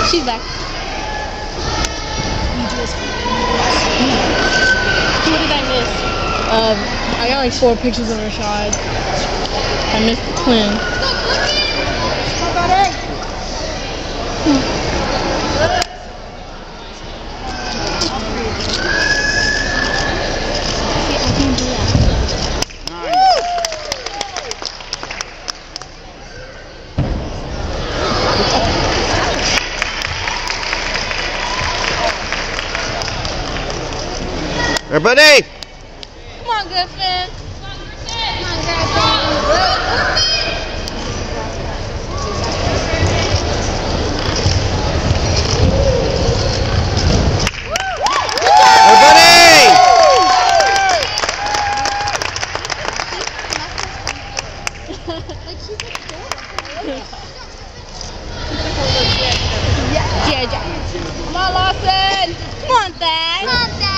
She's back. What did I miss? I got like 4 pictures of Rashad. I missed the twin. How about it? Everybody! Come on, Griffin. Come on, Griffin. Everybody! Yeah. Come on, Lawson. Come on, Thad. Come on, Dad.